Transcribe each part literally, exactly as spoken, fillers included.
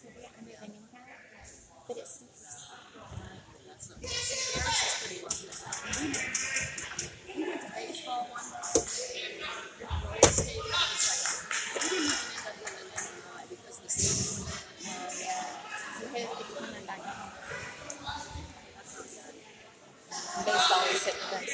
to be under the knee pad, but it sneaks. That's not Eric's is pretty well. We went to baseball one day. Roller skating was like, we didn't even end up getting in Illinois because the stadium was Oh, yeah. So his, it's coming back up. that's not good. Baseball is sitting there.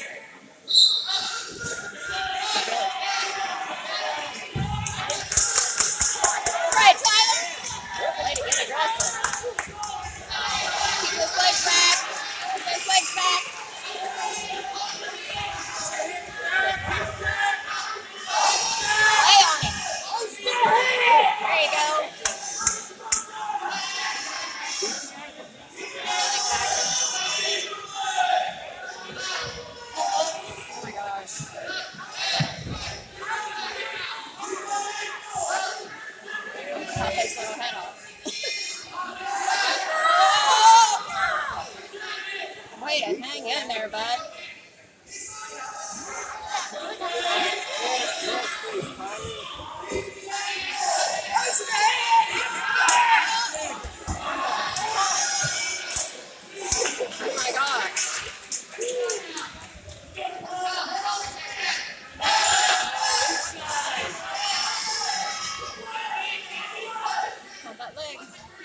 Right, Tyler! Way to get aggressive. Keep those legs back. Keep those legs back. Lay on him. There you go. Oh my gosh. Chop his little head off. Way to hang in there, bud. Oh my gosh. Hold that leg.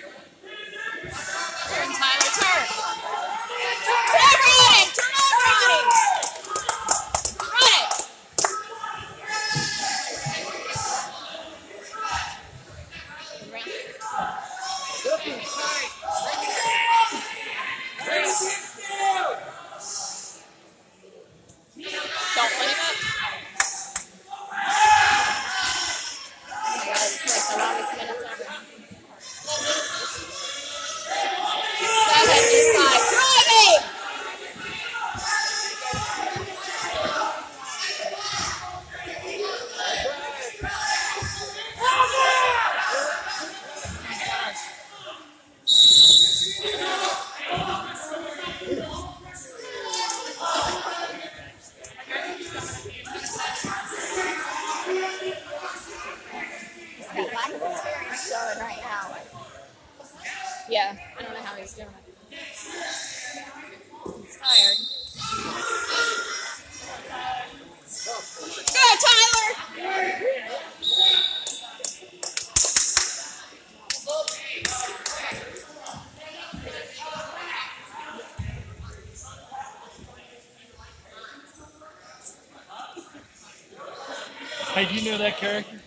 Turn, Tyler, turn. Turn over on him! Turn over on him! Run it! Don't let him up. Oh my God, it's like the longest minutes ever. That head this side. Driving! That lack of experience showing right now. Yeah, I don't know how he's doing it. He's tired. Go, Tyler! Hey, do you know that character?